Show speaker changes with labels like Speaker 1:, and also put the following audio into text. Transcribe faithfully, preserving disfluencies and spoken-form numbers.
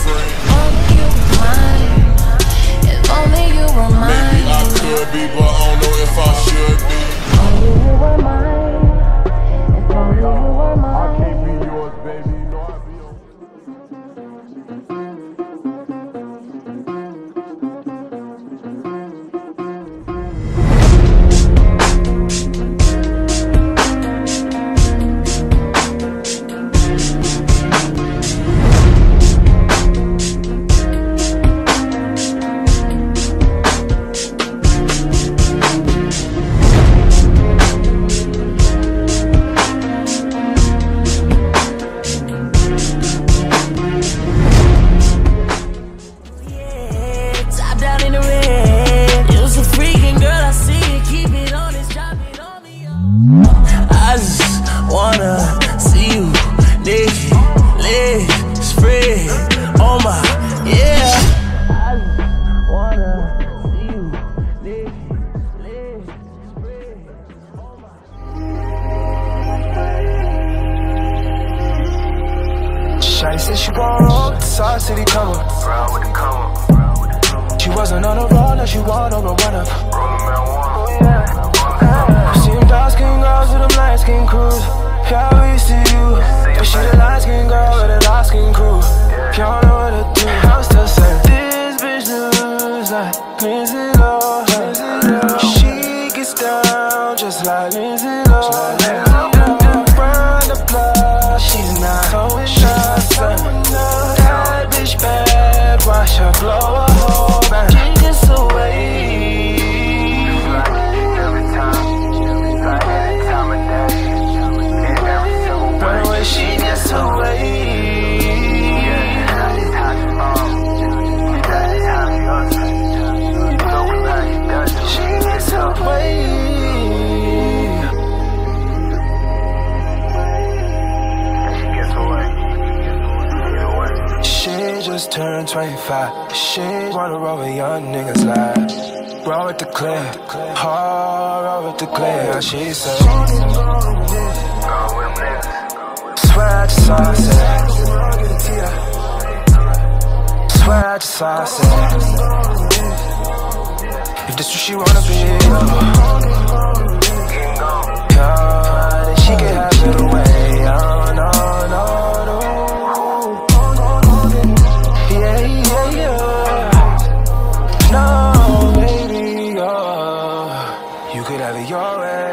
Speaker 1: screen.
Speaker 2: If only you were mine.
Speaker 1: Maybe I could be, but I don't know if I should be.
Speaker 2: Only you were mine. If only you were mine.
Speaker 1: I can't be yours, baby. No, I be yours.
Speaker 3: I just wanna see you naked, legs spread on my, yeah. I just wanna see you naked, legs spread on my. Shawty said she want all the sauce, city come up. Round with the come up. She wasn't on the road, now she want on the run up. Rollin' marijuana. Oh yeah. Seen dark skin girls with them light skin crews. Yeah, we see you. But she the light skin girl with a light skin crew. You don't know what to do. I'm still saying this bitch looks like Lindsay Lohan. She gets down just like Lindsay Lohan. Run the block, she's not going nothing. That bitch bad, watch her blow a hole. She gets away. She gets away. She gets away. She just turned twenty-five. She wanna roll with young niggas like roll with the clear, hard roll with the clear. Now she said swear I just saw it. Swear I just saw it. If this what she wanna be, yeah, then she can have it away. Oh no, no, no. Yeah, yeah, yeah. No, baby, oh, you could have it your way.